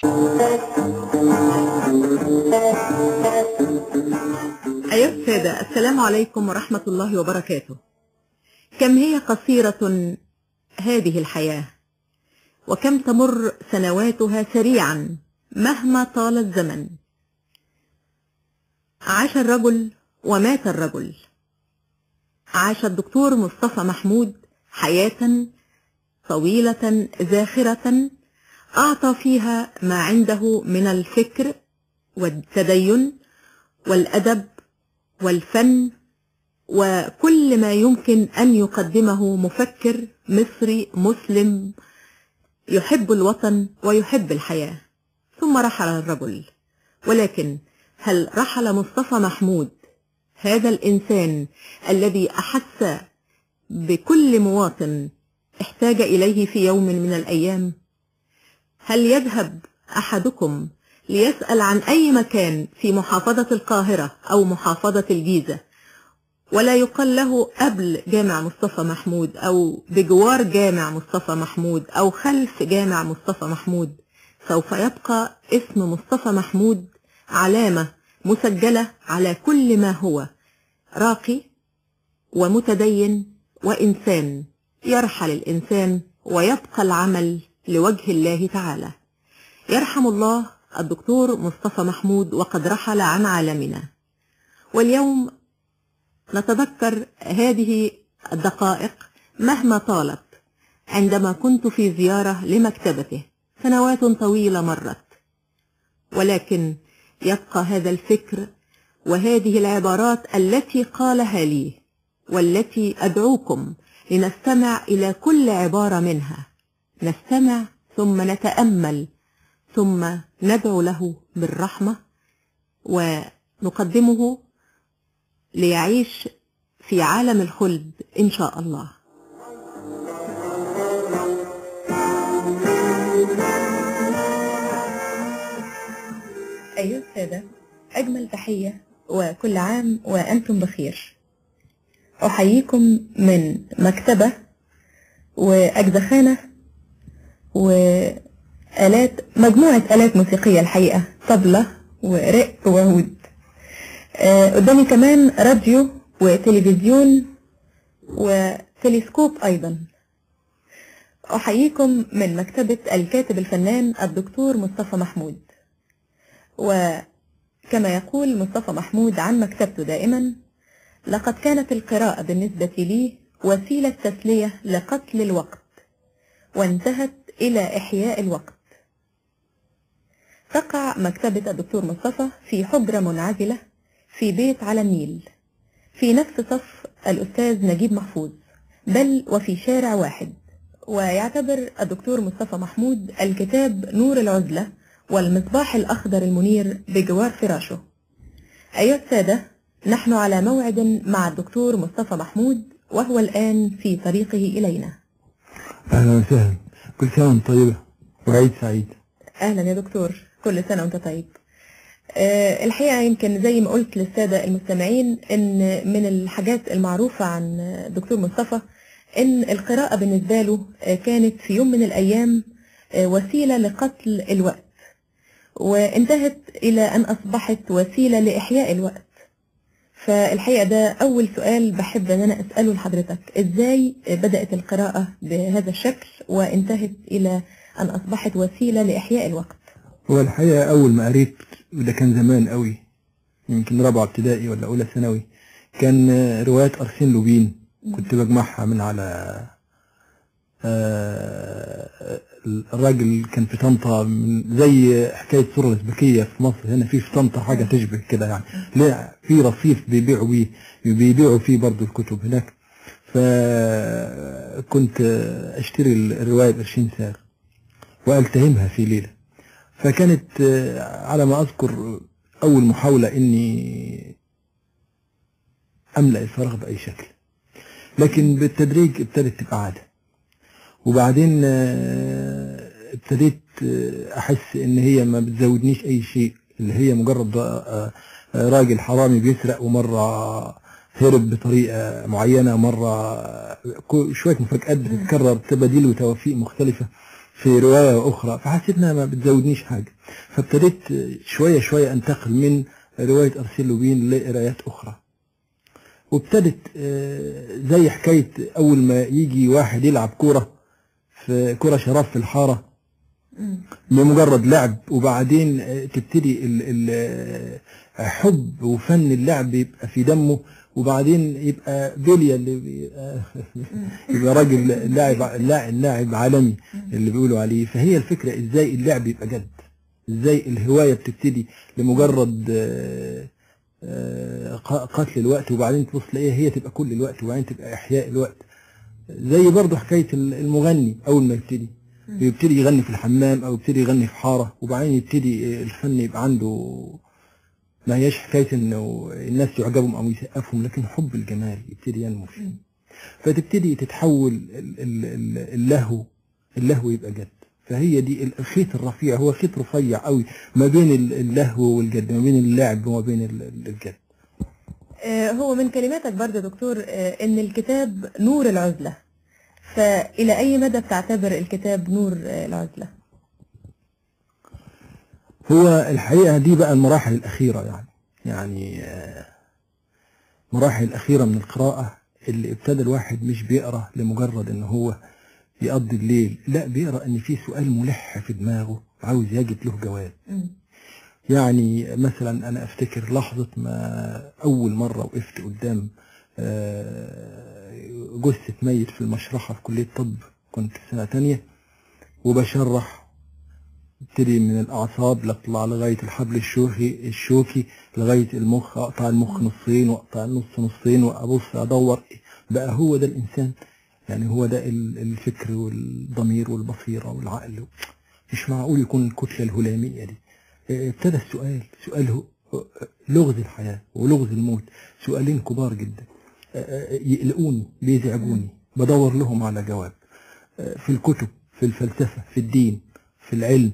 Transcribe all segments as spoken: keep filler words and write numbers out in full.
أيها السادة، السلام عليكم ورحمة الله وبركاته. كم هي قصيرة هذه الحياة، وكم تمر سنواتها سريعا مهما طال الزمن. عاش الرجل ومات الرجل. عاش الدكتور مصطفى محمود حياة طويلة زاخرة أعطى فيها ما عنده من الفكر والتدين والأدب والفن وكل ما يمكن أن يقدمه مفكر مصري مسلم يحب الوطن ويحب الحياة. ثم رحل الرجل، ولكن هل رحل مصطفى محمود هذا الإنسان الذي أحس بكل مواطن احتاج إليه في يوم من الأيام؟ هل يذهب أحدكم ليسأل عن أي مكان في محافظة القاهرة أو محافظة الجيزة ولا يقال له قبل جامع مصطفى محمود أو بجوار جامع مصطفى محمود أو خلف جامع مصطفى محمود؟ سوف يبقى اسم مصطفى محمود علامة مسجلة على كل ما هو راقي ومتدين وإنسان. يرحل الإنسان ويبقى العمل لوجه الله تعالى. يرحم الله الدكتور مصطفى محمود وقد رحل عن عالمنا. واليوم نتذكر هذه الدقائق مهما طالت عندما كنت في زيارة لمكتبته. سنوات طويلة مرت، ولكن يبقى هذا الفكر وهذه العبارات التي قالها لي، والتي أدعوكم لنستمع إلى كل عبارة منها. نستمع ثم نتأمل ثم ندعو له بالرحمة ونقدمه ليعيش في عالم الخلد إن شاء الله. أيها السادة، أجمل تحية وكل عام وأنتم بخير. أحييكم من مكتبة وأجزخانة وآلات، مجموعة آلات موسيقية الحقيقة، طبلة ورق وعود. آه قدامي كمان راديو وتلفزيون وتلسكوب أيضا. أحييكم من مكتبة الكاتب الفنان الدكتور مصطفى محمود. وكما يقول مصطفى محمود عن مكتبته دائما: لقد كانت القراءة بالنسبة لي وسيلة تسلية لقتل الوقت، وانتهت إلى إحياء الوقت. تقع مكتبة الدكتور مصطفى في حجرة منعزلة في بيت على النيل، في نفس صف الأستاذ نجيب محفوظ، بل وفي شارع واحد. ويعتبر الدكتور مصطفى محمود الكتاب نور العزلة والمصباح الأخضر المنير بجوار فراشه. أيها السادة، نحن على موعد مع الدكتور مصطفى محمود وهو الآن في طريقه إلينا. أهلا وسهلا، كل سنة وانت طيبة وعيد سعيد. أهلا يا دكتور، كل سنة وانت طيب. أه الحقيقة يمكن زي ما قلت للسادة المستمعين إن من الحاجات المعروفة عن الدكتور مصطفى إن القراءة بالنسبة له كانت في يوم من الأيام وسيلة لقتل الوقت، وانتهت إلى أن أصبحت وسيلة لإحياء الوقت. فالحقيقة ده أول سؤال بحب أن أنا أسأله لحضرتك: إزاي بدأت القراءة بهذا الشكل وانتهت إلى أن أصبحت وسيلة لإحياء الوقت؟ هو الحقيقة أول ما قريت، وده كان زمان قوي، يمكن رابعة ابتدائي ولا أولى ثانوي، كان روايات أرسين لوبين. كنت بجمعها من على الراجل كان في طنطا، زي حكاية سورة الأزبكية في مصر، هنا في في طنطا حاجة تشبه كده يعني. لا، في رصيف بيبيعوا بيه بيبيعوا فيه برضه الكتب هناك. فكنت اشتري الرواية بقرشين سعر والتهمها في ليلة. فكانت على ما اذكر اول محاولة اني املأ الفراغ باي شكل، لكن بالتدريج ابتدت تبقى عادة. وبعدين ابتديت احس ان هي ما بتزودنيش اي شيء، اللي هي مجرد راجل حرامي بيسرق، ومرة هرب بطريقة معينة، مرة شوية مفاجآت بتتكرر، تباديل وتوافيق مختلفة. في رواية أخرى، فحسيت إنها ما بتزودنيش حاجة، فابتديت شوية شوية أنتقل من رواية أرسل لوبين لقرايات أخرى. وابتدت زي حكاية أول ما يجي واحد يلعب كورة في كورة شراب في الحارة لمجرد لعب، وبعدين تبتدي حب وفن اللعب يبقى في دمه، وبعدين يبقى بيليا اللي بيبقى, يبقى راجل لاعب لاعب عالمي اللي بيقولوا عليه. فهي الفكرة ازاي اللعب يبقى جد، ازاي الهواية بتبتدي لمجرد قتل الوقت، وبعدين تبص تلاقيها هي تبقى كل الوقت، وبعدين تبقى احياء الوقت. زي برضه حكاية المغني اول ما يبتدي يبتدي يغني في الحمام او يبتدي يغني في حارة، وبعدين يبتدي الفن يبقى عنده ما هياش حكاية انه الناس يعجبهم او يسقفهم، لكن حب الجمال يبتدي ينمو فيه، فتبتدي تتحول اللهو اللهو يبقى جد. فهي دي الخيط الرفيع، هو خيط رفيع قوي ما بين اللهو والجد، ما بين اللعب وما بين الجد. هو من كلماتك برضه دكتور ان الكتاب نور العزلة، فإلى أي مدى بتعتبر الكتاب نور العزلة؟ هو الحقيقة دي بقى المراحل الأخيرة، يعني يعني مراحل الأخيرة من القراءة، اللي ابتدى الواحد مش بيقرأ لمجرد إن هو يقضي الليل، لا بيقرأ إن في سؤال ملح في دماغه عاوز يجد له جواب. م. يعني مثلا أنا أفتكر لحظة ما أول مرة وقفت قدام جثة ميت في المشرحة في كلية طب، كنت في سنة تانية وبشرح، ابتدي من الأعصاب لأطلع لغاية الحبل الشوكي الشوكي لغاية المخ، أقطع المخ نصين وأقطع النص نصين وأبص أدور بقى هو ده الإنسان، يعني هو ده الفكر والضمير والبصيرة والعقل، مش معقول يكون الكتلة الهلامية دي. ابتدى السؤال، سؤال لغز الحياة ولغز الموت، سؤالين كبار جدا يقلقوني بيزعجوني، بدور لهم على جواب في الكتب، في الفلسفة، في الدين، في العلم.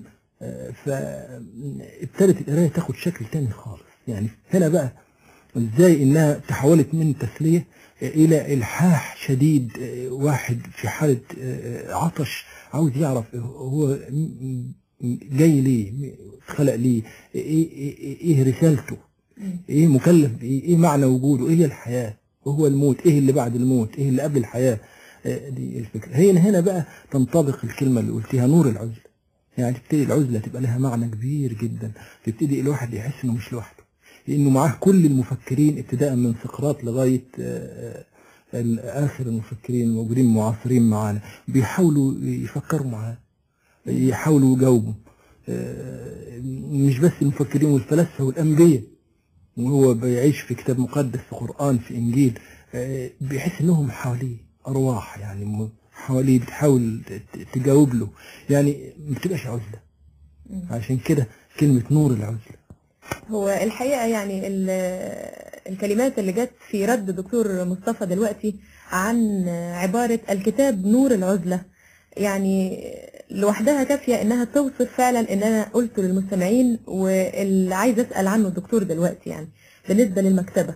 فابتدت القراية تاخد شكل تاني خالص. يعني هنا بقى ازاي انها تحولت من تسلية الى الحاح شديد، واحد في حالة عطش عاوز يعرف هو جاي ليه، اتخلق ليه، ايه, إيه, إيه رسالته، ايه مكلف بايه، ايه معنى وجوده، ايه هي الحياة وهو الموت، ايه اللي بعد الموت، ايه اللي قبل الحياة. دي الفكرة. هي هنا بقى تنطبق الكلمة اللي قلتيها نور العزلة، يعني تبتدي العزلة تبقى لها معنى كبير جدا، تبتدي الواحد يحس انه مش لوحده، لانه معاه كل المفكرين ابتداء من سقراط لغاية اخر المفكرين الموجودين معاصرين معانا، بيحاولوا يفكروا معاه، يحاولوا يجاوبوا، مش بس المفكرين والفلاسفة والأنبياء، وهو بيعيش في كتاب مقدس، في قرآن، في إنجيل، بيحس انهم حواليه أرواح، يعني حواليه بتحاول تجاوب له، يعني ما بتبقاش عزلة. عشان كده كلمة نور العزلة. هو الحقيقة يعني الكلمات اللي جت في رد دكتور مصطفى دلوقتي عن عبارة الكتاب نور العزلة، يعني لوحدها كافية انها توصف فعلا ان انا قلته للمستمعين واللي عايز اسأل عنه الدكتور دلوقتي. يعني بالنسبة للمكتبة،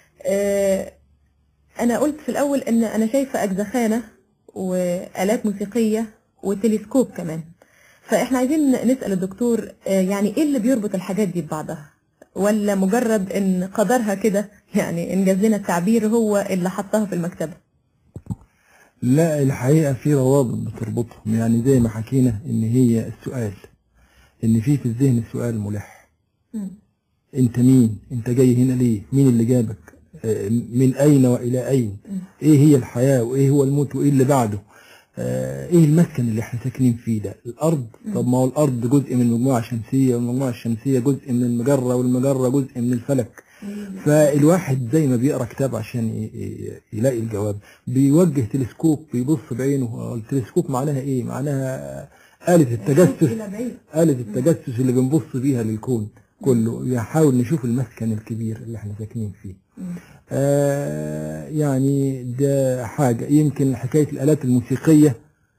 انا قلت في الاول ان انا شايفة اجزخانة وآلات موسيقية وتلسكوب كمان، فاحنا عايزين نسأل الدكتور يعني ايه اللي بيربط الحاجات دي ببعضها، ولا مجرد ان قدرها كده، يعني انجاز لنا التعبير هو اللي حطها في المكتبة؟ لا، الحقيقة في روابط بتربطهم، يعني زي ما حكينا ان هي السؤال، ان في في الذهن سؤال ملح. م. انت مين؟ انت جاي هنا ليه؟ مين اللي جابك؟ من اين والى اين؟ م. ايه هي الحياة وايه هو الموت وايه اللي بعده؟ ايه المسكن اللي احنا ساكنين فيه ده؟ الارض. طب ما هو الارض جزء من المجموعة الشمسية، والمجموعة الشمسية جزء من المجرة، والمجرة جزء من الفلك. فالواحد زي ما بيقرا كتاب عشان يلاقي الجواب بيوجه تلسكوب، بيبص بعينه. التلسكوب معناها ايه؟ معناها آلة التجسس، آلة التجسس اللي بنبص بيها للكون كله، يحاول نشوف المسكن الكبير اللي احنا ساكنين فيه. آه يعني ده حاجة. يمكن حكاية الآلات الموسيقية،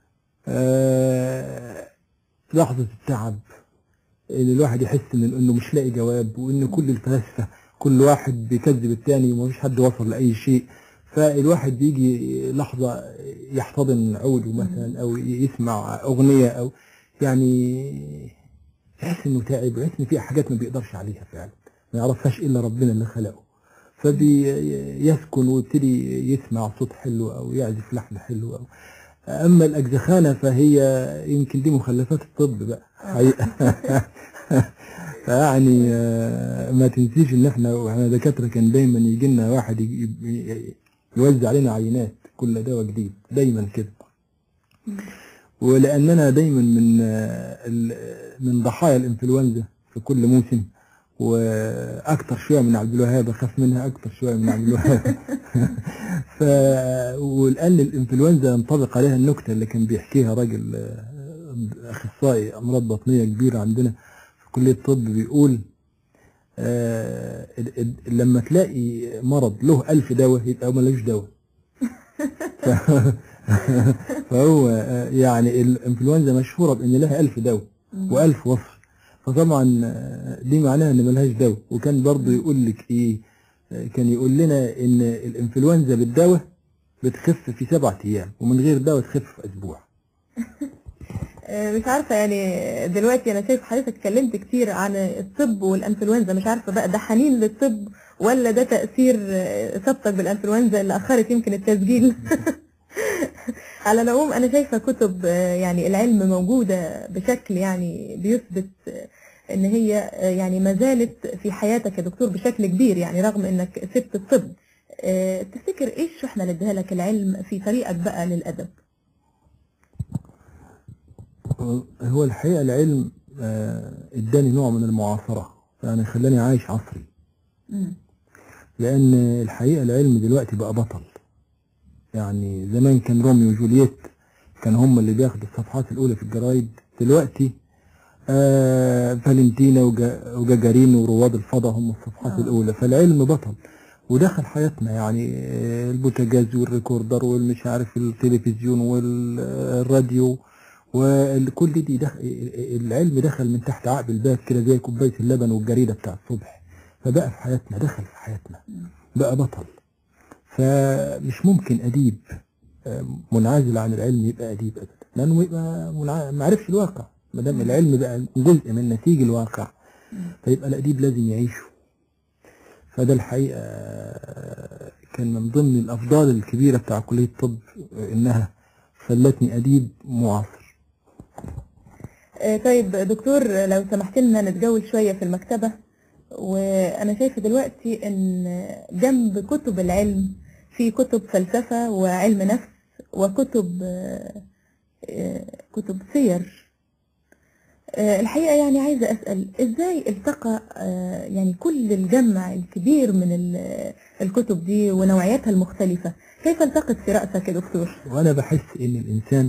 آه لحظة التعب اللي الواحد يحس انه مش لاقي جواب، وان كل الفلاسفة كل واحد بيكذب الثاني ومفيش حد وصل لأي شيء. فالواحد بيجي لحظة يحتضن عوده مثلا أو يسمع أغنية أو يعني يحس إنه تعب ويحس إن في حاجات ما بيقدرش عليها فعلا ما يعرفهاش إلا ربنا اللي خلقه، فبيسكن ويبتدي يسمع صوت حلو أو يعزف لحن حلو أو. أما الأجزخانة فهي يمكن دي مخلفات الطب بقى حقيقة. فيعني ما تنسيش إن إحنا وإحنا دكاترة كان دايما يجي لنا واحد يوزع علينا عينات كل دواء جديد دايما كده، ولأننا دايما من من ضحايا الإنفلونزا في كل موسم، واكتر شويه من عبد الوهاب اخاف منها اكتر شويه من عبد الوهاب. ف والان الانفلونزا ينطبق عليها النكته اللي كان بيحكيها راجل اخصائي امراض بطنيه كبير عندنا في كليه الطب، بيقول آه لما تلاقي مرض له ألف دواء يبقى ملوش دواء. فهو يعني الانفلونزا مشهوره بان لها ألف دواء وألف وصف، فطبعا دي معناها ان ملهاش دواء. وكان برضه يقول لك ايه، كان يقول لنا ان الانفلونزا بالدواء بتخف في سبعة ايام ومن غير دواء تخف في اسبوع. مش عارفه يعني دلوقتي انا شايف حضرتك اتكلمت كتير عن الطب والانفلونزا، مش عارفه بقى ده حنين للطب ولا ده تاثير اصابتك بالانفلونزا اللي اخرت يمكن التسجيل. على العموم انا شايفه كتب يعني العلم موجوده بشكل يعني بيثبت ان هي يعني ما زالت في حياتك يا دكتور بشكل كبير، يعني رغم انك سبت الطب. تفتكر ايه الشحنه اللي اداها لك العلم في طريقك بقى للادب؟ هو الحقيقه العلم اداني نوع من المعاصره، يعني خلاني عايش عصري. م. لان الحقيقه العلم دلوقتي بقى بطل. يعني زمان كان روميو وجولييت كان هم اللي بياخدوا الصفحات الاولى في الجرايد، دلوقتي آه فالنتينا وجاجارين ورواد الفضاء هم الصفحات آه. الاولى. فالعلم بطل ودخل حياتنا، يعني البوتاجاز والريكوردر والمش عارف التلفزيون والراديو وكل دي دخل العلم دخل من تحت عقب الباب كده زي كوبايه اللبن والجريده بتاع الصبح، فبقى في حياتنا، دخل في حياتنا بقى بطل. فمش ممكن اديب منعزل عن العلم يبقى اديب ابدا، لانه يبقى ما عرفش الواقع. ما دام العلم بقى جزء من نسيج الواقع فيبقى الاديب لازم يعيشه. فده الحقيقه كان من ضمن الافضال الكبيره بتاع كليه الطب انها خلتني اديب معاصر. طيب دكتور لو سمحت لنا نتجول شويه في المكتبه، وانا شايفه دلوقتي ان جنب كتب العلم في كتب فلسفه وعلم نفس وكتب كتب سير. الحقيقه يعني عايزه اسال ازاي التقى يعني كل الجمع الكبير من الكتب دي ونوعياتها المختلفه، كيف التقت في راسك يا دكتور؟ وانا بحس ان الانسان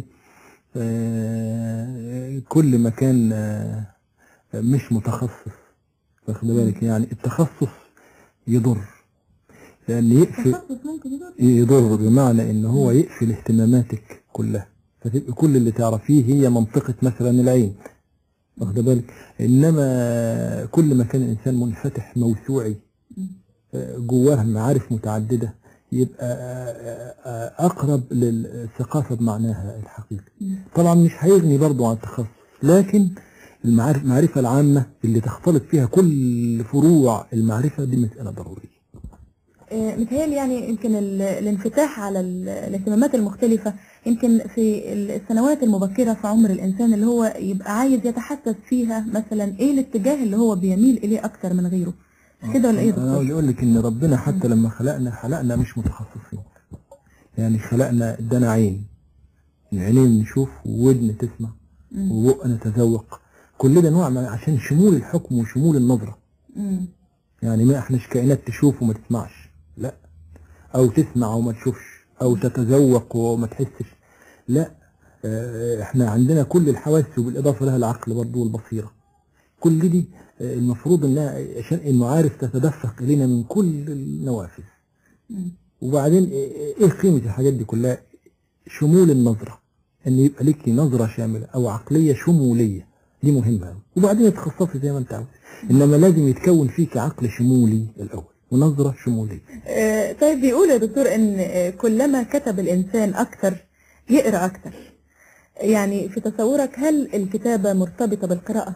كل ما كان مش متخصص، واخد بالك، يعني التخصص يضر، لان يقفل يضر بمعنى ان هو يقفل اهتماماتك كلها، فتبقى كل اللي تعرفيه هي منطقه مثلا العين، واخد بالك. انما كل ما كان الانسان منفتح موسوعي جواه معارف متعدده يبقى اقرب للثقافه بمعناها الحقيقي. طبعا مش هيغني برضه عن التخصص، لكن المعارف المعرفه العامه اللي تختلط فيها كل فروع المعرفه دي مساله ضروريه. متهيألي يعني يمكن الانفتاح على الاهتمامات المختلفة يمكن في السنوات المبكرة في عمر الإنسان اللي هو يبقى عايز يتحسس فيها مثلا ايه الاتجاه اللي هو بيميل إليه أكثر من غيره، كده ولا ايه يا دكتور؟ أنا أقول لك إن ربنا حتى لما خلقنا خلقنا مش متخصصين، يعني خلقنا ادانا عين، عينين نشوف وودن تسمع وبق نتذوق، كل ده نوع عشان شمول الحكم وشمول النظرة. مم. يعني ما احناش كائنات تشوف وما تسمعش، لا، او تسمع وما تشوفش، او تتذوق وما تحسش، لا، اه احنا عندنا كل الحواس وبالاضافه لها العقل برضه والبصيره. كل دي اه المفروض انها عشان المعارف تتدفق الينا من كل النوافذ. وبعدين ايه قيمه الحاجات دي كلها؟ شمول النظره، ان يبقى لك نظره شامله او عقليه شموليه، دي مهمه. وبعدين تخصصي زي ما انت عاوز، انما لازم يتكون فيك عقل شمولي الاول، ونظرة شمولية. آه، طيب بيقول يا دكتور ان آه، كلما كتب الانسان اكتر يقرا اكتر. يعني في تصورك هل الكتابة مرتبطة بالقراءة؟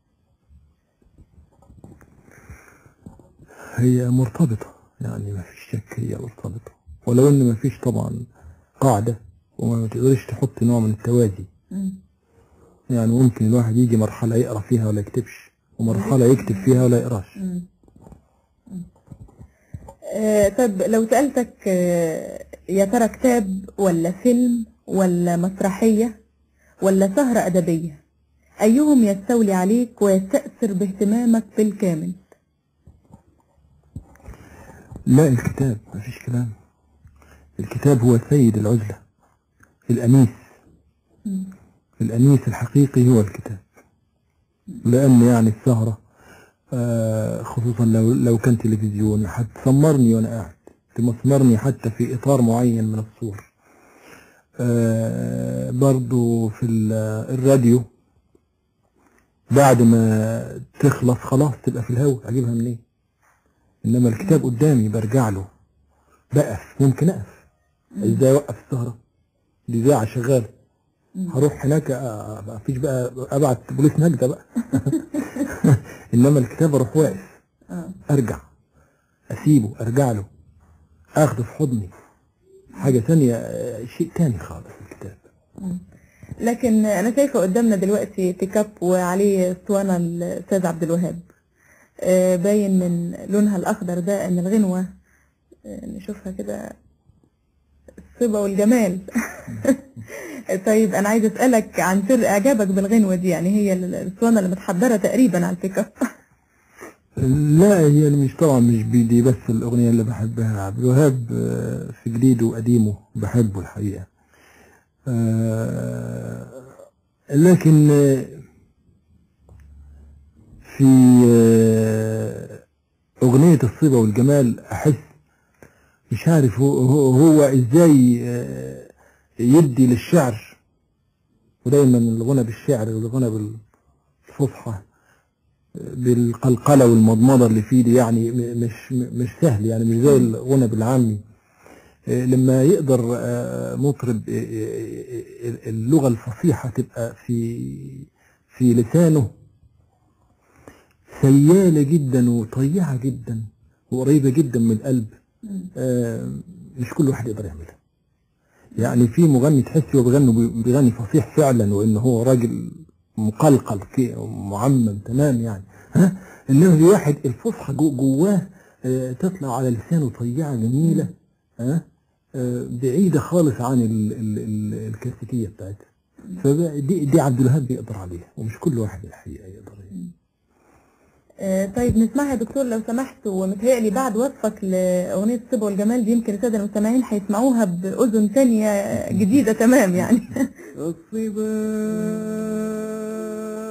هي مرتبطة، يعني ما فيش شك هي مرتبطة، ولو ان ما فيش طبعا قاعدة، وما تقدرش تحط نوع من التوازي. مم. يعني ممكن الواحد يجي مرحلة يقرا فيها ولا يكتبش، ومرحلة يكتب فيها ولا يقراش. مم. مم. آه، طب لو سألتك آه، يا ترى كتاب ولا فيلم ولا مسرحية ولا سهرة أدبية، أيهم يستولي عليك ويستأثر باهتمامك بالكامل؟ لا، الكتاب ما فيش كلام. الكتاب هو سيد العزلة، الأنيس. مم. الأنيس الحقيقي هو الكتاب. لأن يعني السهرة آه، خصوصا لو لو كان تلفزيون هتسمرني وأنا قاعد، تمسمرني حتى في إطار معين من الصور. آه، برضو في ال- الراديو بعد ما تخلص خلاص تبقى في الهوا، أجيبها منين؟ إنما الكتاب قدامي برجع له، بقف، ممكن أقف. إزاي أوقف السهرة؟ دي إذاعة شغالة، هروح هناك آه، ما فيش بقى ابعت بوليس نجدة بقى. انما الكتاب اروح واقف، ارجع، اسيبه، ارجع له، اخده في حضني، حاجة ثانية، آه، شيء تاني خالص الكتاب. لكن أنا شايفة قدامنا دلوقتي بيك اب وعليه اسطوانة الأستاذ عبد الوهاب، آه، باين من لونها الأخضر ده إن الغنوة آه، نشوفها كده الصبا والجمال. طيب أنا عايزة أسألك عن سر إعجابك بالغنوة دي، يعني هي الاسطوانة اللي متحضرة تقريبا على البيك اب. لا، هي مش طبعا مش بيدي بس الأغنية اللي بحبها عبد الوهاب، آه، في جديده وقديمه بحبه الحقيقة. آه، لكن آه، في آه، أغنية الصبا والجمال أحس مش عارف هو, هو, هو إزاي آه، يدي للشعر، ودايما الغنى بالشعر والغنى بالفصحى بالقلقلة والمضمضة اللي فيه دي، يعني م- مش م- مش سهل، يعني مش زي الغنى بالعامي. آه، لما يقدر آه، مطرب آه، آه، آه، اللغة الفصيحة تبقى في في لسانه سيالة جدا وطيعة جدا وقريبة جدا من القلب، آه، مش كل واحد يقدر يعملها. يعني في مغني تحس هو بيغني بيغني فصيح فعلا، وان هو راجل مقلقل كده ومعمم تمام يعني، ها. انما في واحد الفصحى جو جواه آه، تطلع على لسانه طيعه جميله، ها، آه، بعيده خالص عن ال ال ال الكلاسيكيه بتاعتها. فدي دي عبد الوهاب بيقدر عليها، ومش كل واحد الحقيقه يقدر عليها. آه، طيب نسمعها يا دكتور لو سمحت، ومتهيألي بعد وصفك لأغنية الصبا والجمال دي يمكن السادة المستمعين هيسمعوها بأذن تانية جديدة تمام يعني. الصبا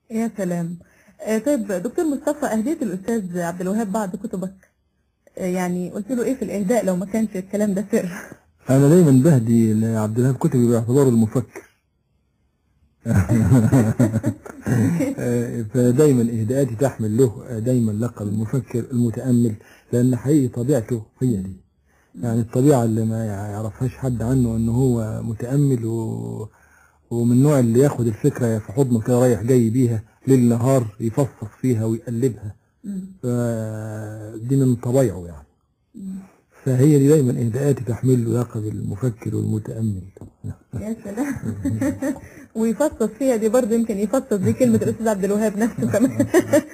يا سلام. آه، طيب دكتور مصطفى، أهديت الأستاذ عبد الوهاب بعض كتبك، آه، يعني قلت له إيه في الإهداء لو ما كانش الكلام ده سر؟ انا دايما بهدي لعبد الوهاب كتبي باعتباره المفكر. فدايما اهداءاتي تحمل له دايما لقب المفكر المتامل، لان حقيقي طبيعته هي دي، يعني الطبيعه اللي ما يعرفهاش حد عنه ان هو متامل و... ومن النوع اللي ياخد الفكره في حضنه كده رايح جاي بيها ليل نهار يفصص فيها ويقلبها. فدي من طبيعه يعني. فهي دي دايما اهداءاتي تحمل له لقب المفكر والمتامل. يا سلام. ويفصص فيها دي برضه، يمكن يفصص دي كلمة الأستاذ عبد الوهاب نفسه كمان.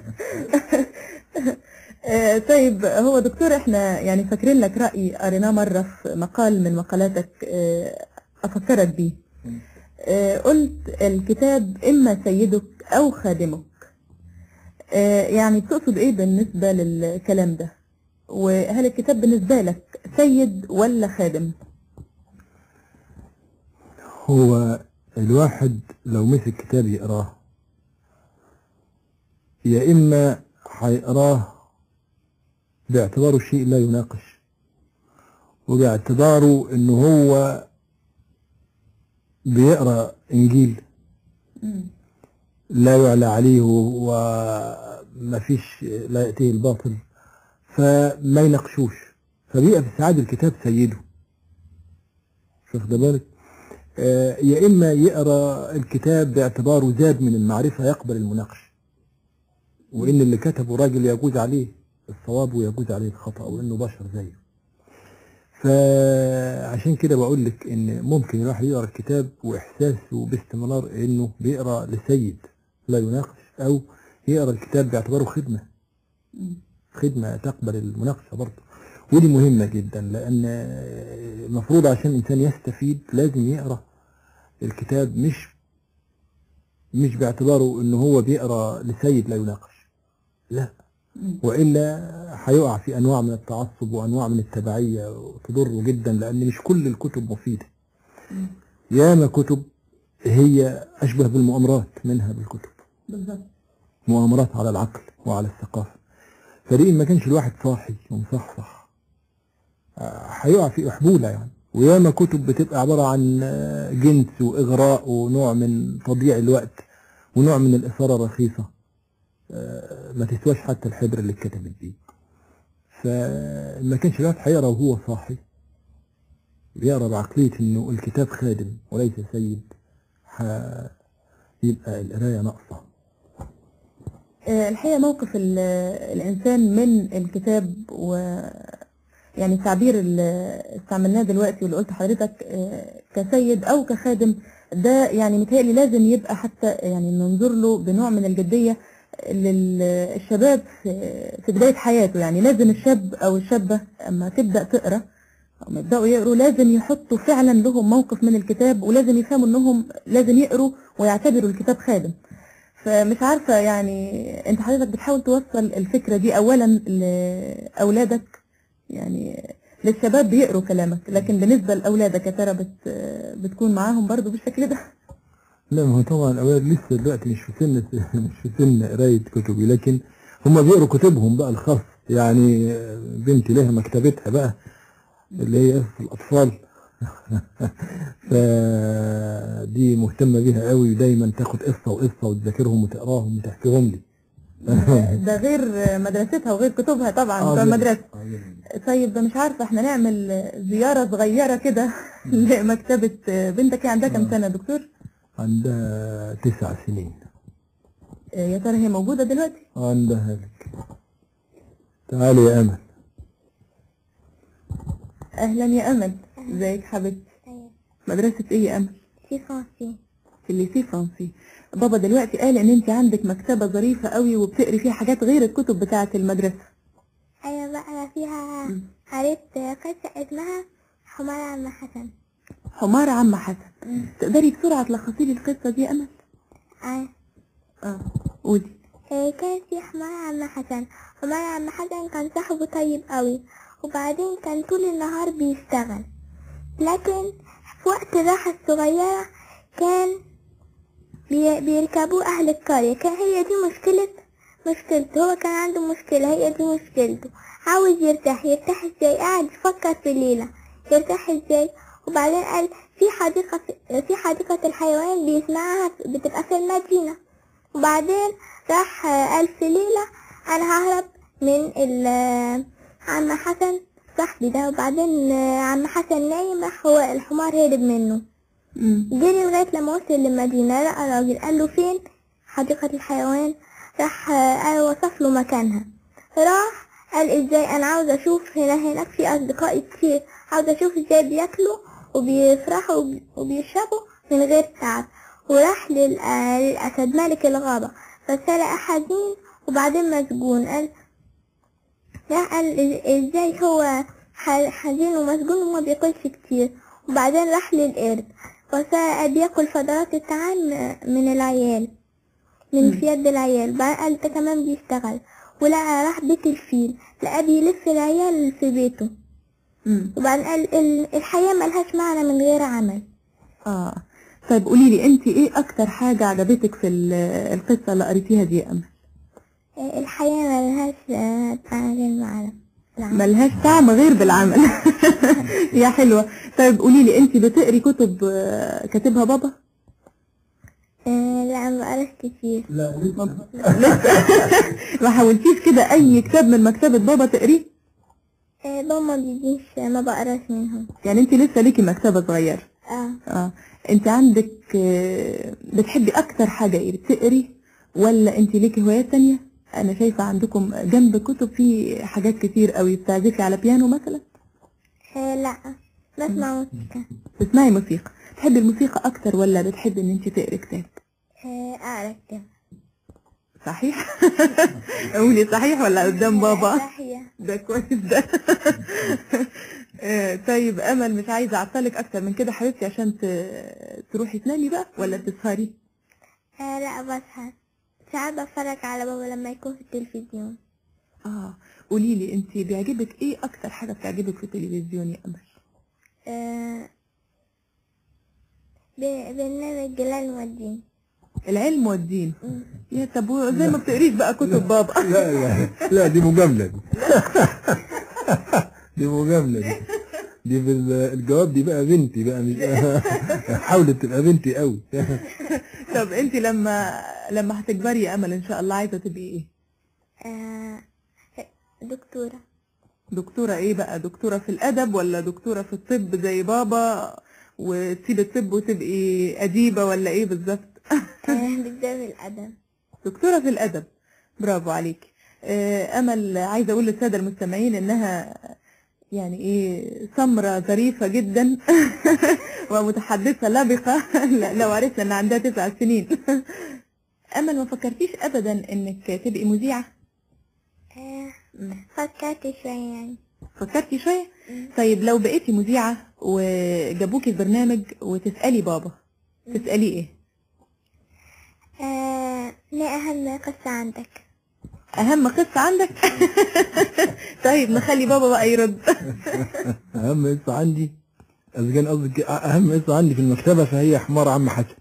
آه، طيب هو دكتور، احنا يعني فاكرين لك رأي قريناه مرة في مقال من مقالاتك، آه، أفكرك بيه. آه، قلت الكتاب إما سيدك أو خادمك. آه، يعني تقصد إيه بالنسبة للكلام ده؟ وهل الكتاب بالنسبة لك سيد ولا خادم؟ هو الواحد لو مسك كتاب يقراه، يا إما هيقراه باعتباره شيء لا يناقش، وباعتباره إنه هو بيقرأ إنجيل لا يعلى عليه وما فيش لا يأتيه الباطل، فما يناقشوش، فبيبقى في ساعات الكتاب سيده. شوف ده بالك. آه، يا إما يقرأ الكتاب باعتباره زاد من المعرفة يقبل المناقشة، وإن اللي كتبه راجل يجوز عليه الصواب ويجوز عليه الخطأ، وإنه بشر زيه. فعشان كده بقول لك إن ممكن الواحد يقرأ الكتاب وإحساسه باستمرار إنه بيقرأ لسيد لا يناقش، أو يقرأ الكتاب باعتباره خدمة خدمة تقبل المناقشة برضه. ودي مهمة جدا، لأن المفروض عشان الإنسان يستفيد لازم يقرأ الكتاب مش مش باعتباره إنه هو بيقرأ لسيد لا يناقش، لا، وإلا هيقع في أنواع من التعصب وأنواع من التبعية وتضره جدا، لأن مش كل الكتب مفيدة. ياما كتب هي أشبه بالمؤامرات منها بالكتب، بالظبط، مؤامرات على العقل وعلى الثقافة. فدي إن ما كانش الواحد صاحي ومصحصح هيقع في أحبولة يعني. وياما كتب بتبقى عبارة عن جنس وإغراء ونوع من تضييع الوقت ونوع من الإثارة الرخيصة، ما تسواش حتى الحبر اللي اتكتبت بيه. فما كانش الواحد هيقرا وهو صاحي، بيقرا بعقلية إنه الكتاب خادم وليس سيد، هيبقى القراية ناقصة. الحقيقة موقف الإنسان من الكتاب، و يعني التعبير اللي استعملناه دلوقتي واللي قلت حضرتك كسيد أو كخادم، ده يعني متهيألي لازم يبقى حتى يعني ننظر له بنوع من الجدية للشباب في بداية حياته. يعني لازم الشاب أو الشابة أما تبدأ تقرأ أو يبدأوا يقروا لازم يحطوا فعلا لهم موقف من الكتاب، ولازم يفهموا إنهم لازم يقروا ويعتبروا الكتاب خادم. فمش عارفة يعني أنت حضرتك بتحاول توصل الفكرة دي أولا لأولادك، يعني للشباب بيقروا كلامك، لكن بالنسبة لأولادك يا ترى بت بتكون معاهم برضو بالشكل ده؟ لا، ما هو طبعا الأولاد لسه دلوقتي مش في سن مش في سن قراية كتبي، لكن هم بيقروا كتبهم بقى الخاص. يعني بنتي لها مكتبتها بقى اللي هي في الأطفال. فدي مهتمة بيها قوي، ودايما تاخد قصة وقصة وتذاكرهم وتقراهم وتحكيهم لي. ده غير مدرستها وغير كتبها طبعا بتوع المدرسة. طيب ده مش عارفة احنا نعمل زيارة صغيرة كده لمكتبة بنتك. عندها كام سنة دكتور؟ عندها تسع سنين. يا ترى هي موجودة دلوقتي؟ عندها لك. تعالي يا أمل. أهلا يا أمل، ازيك حبيبتي؟ مدرسة ايه يا أمل؟ في فرنسي. في اللي في فرنسي. بابا دلوقتي قال ان انت عندك مكتبة ظريفة قوي وبتقري فيها حاجات غير الكتب بتاعة المدرسة. ايوه بقرا فيها. قريت قصة اسمها حمار عم حسن. حمار عم حسن. تقدري بسرعة تلخصي لي القصة دي يا أمل؟ اه اه قولي. كان في حمار عم حسن. حمار عم حسن كان صاحبه طيب قوي، وبعدين كان طول النهار بيشتغل، لكن في وقت الراحة الصغيرة كان بي- بيركبوه أهل القرية. كان هي دي مشكلة مشكلته، هو كان عنده مشكلة، هي دي مشكلته. عاوز يرتاح. يرتاح ازاي؟ قاعد يفكر في الليلة يرتاح ازاي. وبعدين قال في حديقة في حديقة الحيوان بيسمعها بتبقى في المدينة. وبعدين راح قال في ليلة أنا ههرب من ال- عم حسن صاحبي ده. وبعدين عم حسن نايم، راح هو الحمار هرب منه. مم. جري لغاية لما وصل للمدينة، لقى راجل قال له فين حديقة الحيوان. راح قال وصف له مكانها. راح قال ازاي انا عاوز اشوف هنا هناك في اصدقائي كتير، عاوز اشوف ازاي بياكلوا وبيفرحوا وبي- وبيشربوا من غير تعب. وراح لل- للاسد ملك الغابة، فسرق حزين وبعدين مسجون. قال راح قال إز- ازاي هو ح- حزين ومسجون وما بياكلش كتير. وبعدين راح للقرد، وسرق بياكل فضلات الطعام من العيال من في يد العيال. بعد قال ده كمان بيشتغل. ولقى راح بيت الفيل، لقى بيلف العيال في بيته. مم. وبعدين قال ال- الحياة ملهاش معنى من غير عمل. اه طيب قولي لي انت ايه اكتر حاجة عجبتك في ال- القصة اللي قريتيها دي يا امل؟ آه، الحياة ملهاش آه، طعم غير معلم العمل. ملهاش طعم غير بالعمل. يا حلوة. طيب قولي لي انت بتقري كتب آه، كاتبها بابا؟ آه، لا ما بقراش كتير. لا لسه. ما حاولتيش كده اي كتاب من مكتبة بابا تقريه؟ آه، بابا ما بيجيش، ما بقراش منهم. يعني انت لسه ليكي مكتبة صغيرة. اه اه انت عندك آه، بتحبي اكتر حاجة ايه، بتقري ولا انت ليكي هوايات تانية؟ انا شايفة عندكم جنب كتب في حاجات كتير قوي. بتعزفي على بيانو مثلا؟ آه، لا بسمع موسيقى. تسمعي موسيقى؟ بتحبي الموسيقى اكتر ولا بتحبي ان انت تقري كتاب؟ آه، اقرا كتاب. صحيح. قولي صحيح ولا قدام بابا؟ صحيح. ده كويس ده. آه، طيب امل مش عايزه اعطلك اكتر من كده حبيبتي عشان ت- تروحي تنامي بقى ولا تسهري؟ آه، لا بسهر. ساعات بتفرج على بابا لما يكون في التلفزيون. اه قولي لي انت بيعجبك ايه اكتر حاجه بتعجبك في التلفزيون يا امل؟ آه، ب- برنامج جلال والدين. العلم والدين. مم. يا طب و- زي ما بتقريش بقى كتب بابا. لا لا لا دي مجاملة دي. دي مجاملة دي. دي بالجواب دي بقى بنتي بقى مش حاولت تبقى بنتي قوي. طب انت لما لما هتكبري يا امل ان شاء الله عايزه تبقي ايه؟ آه، دكتورة. دكتوره ايه بقى؟ دكتوره في الادب ولا دكتوره في الطب زي بابا وتسيب الطب وتبقي اديبه ولا ايه بالظبط؟ آه، بالذات الأدب. دكتوره في الادب. برافو عليكي. آه، امل عايزه اقول للساده المستمعين انها يعني ايه سمرة ظريفة جدا. ومتحدثة لبقة. لو عرفنا ان عندها تسع سنين. امل ما فكرتيش ابدا انك تبقي مذيعة؟ آه، فكرت شوية يعني. فكرتي شوية؟ طيب لو بقيتي مذيعة وجابوكي البرنامج وتسألي بابا تسألي ايه؟ آه، ما أهم قصة عندك؟ اهم قصة عندك؟ طيب نخلي بابا بقى يرد. اهم قصة عندي اذا كان قصدك اهم قصة عندي في المكتبة فهي حمار عم حسن.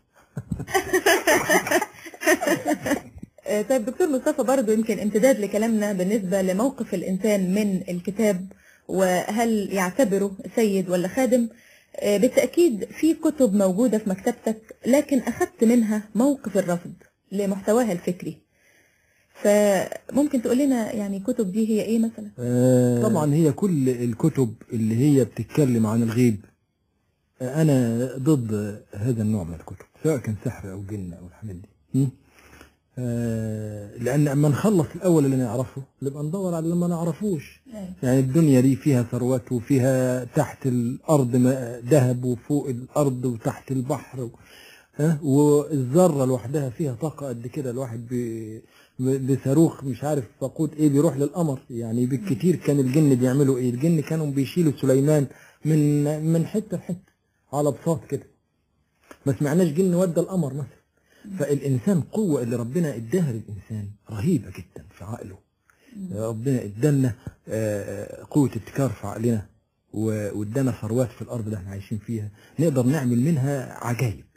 آه، طيب دكتور مصطفى برضو يمكن امتداد لكلامنا بالنسبة لموقف الإنسان من الكتاب وهل يعتبره سيد ولا خادم. آه، بالتأكيد في كتب موجودة في مكتبتك لكن أخذت منها موقف الرفض لمحتواها الفكري. فممكن تقول لنا يعني كتب دي هي إيه مثلا؟ آه، طبعا هي كل الكتب اللي هي بتتكلم عن الغيب. آه، انا ضد هذا النوع من الكتب سواء كان سحر او جن او الحاجات دي. م? آه، لان اما نخلص الاول اللي نعرفه نبقى ندور على اللي ما نعرفوش. يعني الدنيا دي فيها ثروات وفيها تحت الارض ذهب وفوق الارض وتحت البحر و... ها والذره لوحدها فيها طاقه قد كده. الواحد ب... بصاروخ مش عارف وقود ايه بيروح للقمر. يعني بالكتير كان الجن بيعملوا ايه؟ الجن كانوا بيشيلوا سليمان من من حته لحته على بساط كده. ما سمعناش جن ودى القمر مثلا. فالإنسان قوة اللي ربنا اداها للإنسان رهيبة جدا في عقله. ربنا ادانا قوة ابتكار في عقلنا وادانا ثروات في الأرض اللي احنا عايشين فيها نقدر نعمل منها عجائب.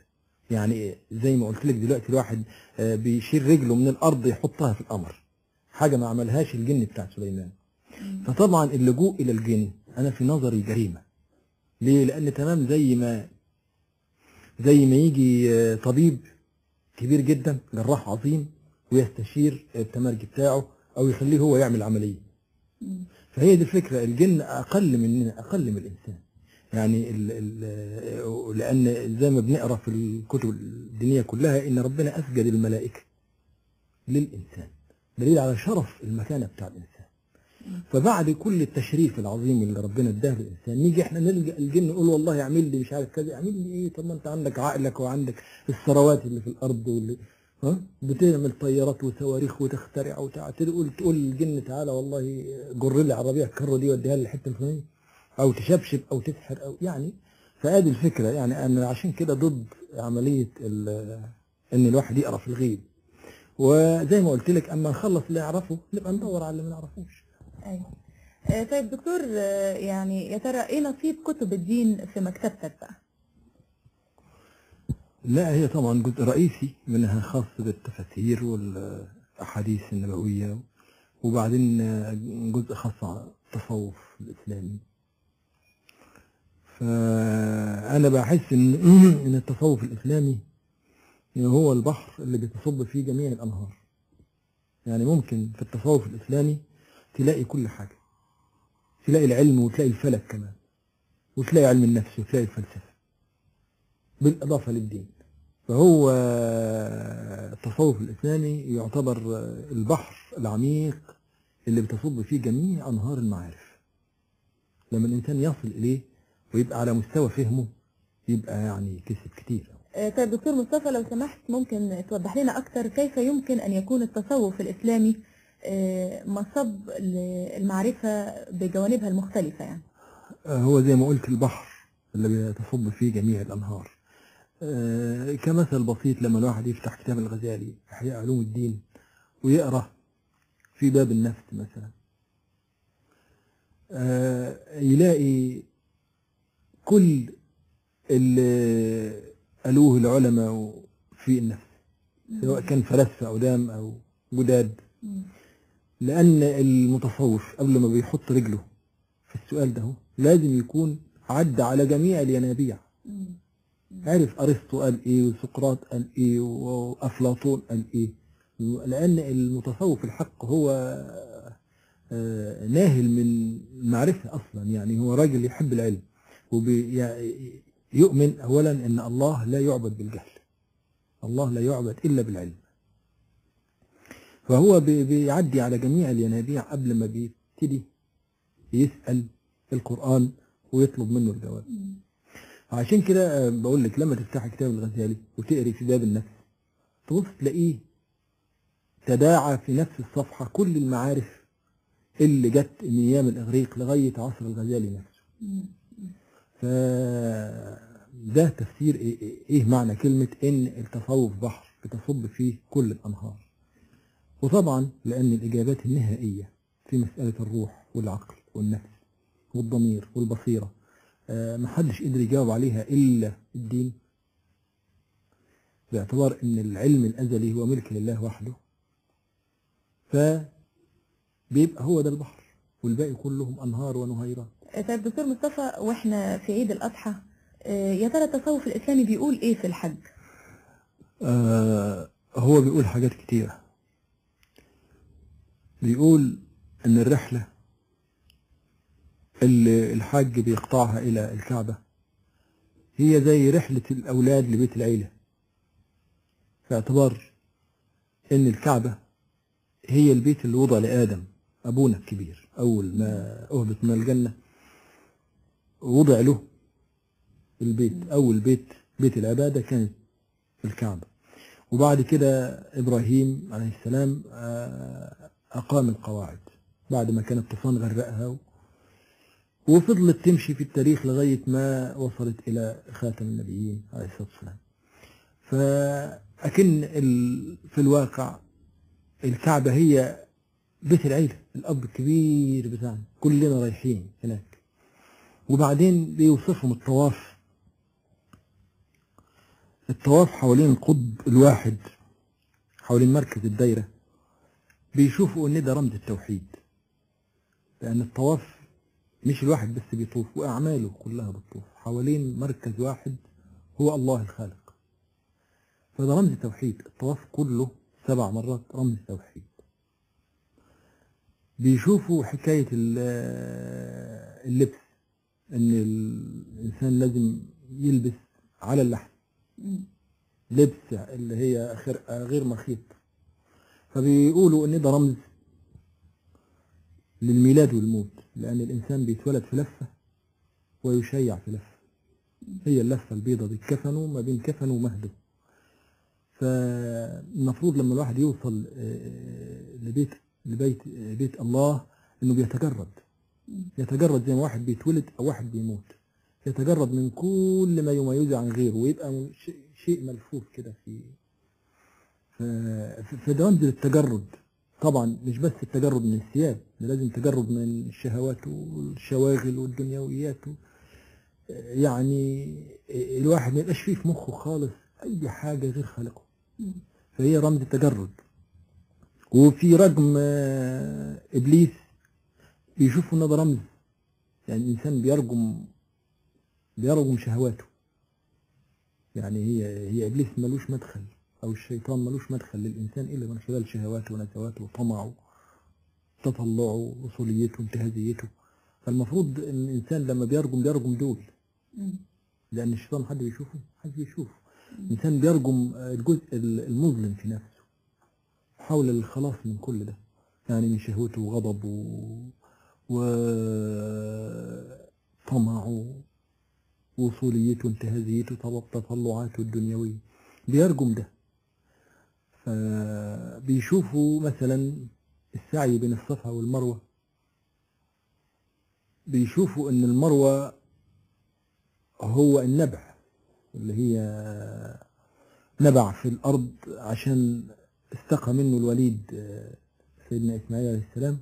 يعني زي ما قلت لك دلوقتي الواحد آه، بيشيل رجله من الارض يحطها في القمر، حاجه ما عملهاش الجن بتاع سليمان. فطبعا اللجوء الى الجن انا في نظري جريمه. ليه؟ لان تمام زي ما زي ما يجي آه، طبيب كبير جدا جراح عظيم ويستشير التمرج بتاعه او يخليه هو يعمل عمليه. فهي دي الفكره، الجن اقل مننا، اقل من الانسان. يعني ال ال لان زي ما بنقرا في الكتب الدينيه كلها ان ربنا اسجد الملائكه للانسان، دليل على شرف المكانه بتاع الانسان. فبعد كل التشريف العظيم اللي ربنا اداه للانسان نيجي احنا نلجا الجن نقول والله اعمل لي مش عارف كذا، اعمل لي ايه؟ طب ما انت عندك عقلك وعندك الثروات اللي في الارض واللي ها بتعمل طيارات وصواريخ وتخترع وتعتل، تقول تقول للجن تعالى والله جر لي عربيه الكره دي وديها لي الحته الفلانيه، او تشبشب او تسحر او يعني. فادي الفكره. يعني انا عشان كده ضد عمليه ان الواحد يقرا في الغيب. وزي ما قلت لك اما نخلص اللي يعرفه نبقى ندور على اللي ما نعرفوش. ايوه. آه، طيب دكتور، آه، يعني يا ترى ايه نصيب كتب الدين في مكتبتك بقى؟ لا هي طبعا جزء رئيسي منها خاص بالتفاسير والاحاديث النبويه، وبعدين جزء خاص على التصوف الاسلامي. فانا بحس ان ان التصوف الاسلامي هو البحر اللي بتصب فيه جميع الانهار. يعني ممكن في التصوف الاسلامي تلاقي كل حاجه، تلاقي العلم وتلاقي الفلك كمان، وتلاقي علم النفس وتلاقي الفلسفه بالاضافه للدين. فهو التصوف الاسلامي يعتبر البحر العميق اللي بتصب فيه جميع انهار المعارف. لما الانسان يصل اليه ويبقى على مستوى فهمه يبقى يعني كسب كتير. آه، طيب دكتور مصطفى، لو سمحت ممكن توضح لنا اكتر كيف يمكن ان يكون التصوف الاسلامي آه، مصب للمعرفه بجوانبها المختلفه يعني؟ هو زي ما قلت البحر اللي بتصب فيه جميع الانهار. كمثل بسيط، لما الواحد يفتح كتاب الغزالي إحياء علوم الدين ويقرأ في باب النفس مثلا، يلاقي كل اللي قالوه العلماء في النفس، سواء كان فلاسفة قدام أو جداد. لأن المتصوف قبل ما بيحط رجله في السؤال ده لازم يكون عدى على جميع الينابيع، عرف ارسطو قال ايه وسقراط قال ايه وافلاطون قال ايه. لان المتصوف الحق هو ناهل من المعرفه اصلا. يعني هو راجل يحب العلم ويؤمن اولا ان الله لا يعبد بالجهل، الله لا يعبد الا بالعلم. فهو بيعدي على جميع الينابيع قبل ما بيبتدي يسال القران ويطلب منه الجواب. عشان كده بقول لك لما تفتح كتاب الغزالي وتقري في باب النفس تبص تلاقيه تداعى في نفس الصفحة كل المعارف اللي جت من ايام الاغريق لغاية عصر الغزالي نفسه. فده تفسير ايه, إيه معنى كلمة ان التصوف بحر بتصب فيه كل الانهار. وطبعا لان الاجابات النهائية في مسألة الروح والعقل والنفس والضمير والبصيرة ما حدش قدر يجاوب عليها إلا الدين، باعتبار إن العلم الأزلي هو ملك لله وحده. فبيبقى هو ده البحر والباقي كلهم أنهار ونهيرات. طيب دكتور مصطفى، وإحنا في عيد الأضحى يا ترى التصوف الإسلامي بيقول إيه في الحج؟ آه هو بيقول حاجات كتيرة. بيقول إن الرحلة اللي الحاج بيقطعها إلى الكعبة هي زي رحلة الأولاد لبيت العيلة، في اعتبار إن الكعبة هي البيت اللي وضع لآدم أبونا الكبير. أول ما أهبط من الجنة وضع له البيت، أول بيت بيت العبادة كانت الكعبة. وبعد كده إبراهيم عليه السلام أقام القواعد بعد ما كانت طوفان غرقها، وفضلت تمشي في التاريخ لغاية ما وصلت إلى خاتم النبيين عليه الصلاة والسلام. فأكن في الواقع الكعبة هي بيت العيلة، الأب الكبير بتاعنا كلنا رايحين هناك. وبعدين بيوصفهم الطواف الطواف حوالين القطب الواحد حوالين مركز الدايرة بيشوفوا ان ده رمز التوحيد، لان الطواف مش الواحد بس بيطوف، واعماله كلها بتطوف حوالين مركز واحد هو الله الخالق، فده رمز التوحيد. الطواف كله سبع مرات رمز التوحيد. بيشوفوا حكاية اللبس، ان الانسان لازم يلبس على اللحم لبس اللي هي غير مخيط، فبيقولوا ان ده رمز للميلاد والموت، لان الانسان بيتولد في لفة ويشيع في لفة، هي اللفة البيضة دي كفنه ما بين كفنه ومهده. فالمفروض لما الواحد يوصل لبيت لبيت بيت الله انه بيتجرد، يتجرد زي ما واحد بيتولد او واحد بيموت، يتجرد من كل ما يميزه عن غيره، ويبقى شيء ملفوف كده في فده رمز للتجرد. طبعا مش بس التجرد من الثياب، ده لازم تجرد من الشهوات والشواغل والدنيويات، يعني الواحد ما يبقاش فيه في مخه خالص اي حاجه غير خالقه، فهي رمز التجرد. وفي رجم ابليس بيشوفوا ان ده رمز، يعني الانسان بيرجم بيرجم شهواته، يعني هي هي ابليس ملوش مدخل، او الشيطان ملوش مدخل للانسان الا من خلال شهواته ونزواته وطمعه تطلعه وصوليته وانتهازيته. فالمفروض ان الانسان لما بيرجم بيرجم دول، لان الشيطان حد بيشوفه حد بيشوفه الانسان بيرجم الجزء المظلم في نفسه حول الخلاص من كل ده، يعني من شهوته وغضبه وطمعه وصوليته وانتهازيته تطلعاته الدنيوية، بيرجم ده. فبيشوفوا مثلا السعي بين الصفا والمروة، بيشوفوا ان المروة هو النبع اللي هي نبع في الارض عشان استقى منه الوليد سيدنا اسماعيل عليه السلام.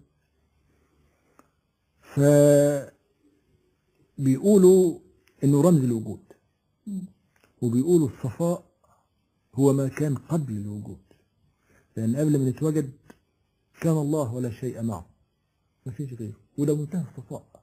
فبيقولوا انه رمز الوجود، وبيقولوا الصفاء هو ما كان قبل الوجود، لان قبل ما نتوجد كان الله ولا شيء معه، ما فيش غيره، وده منتهى الصفاء.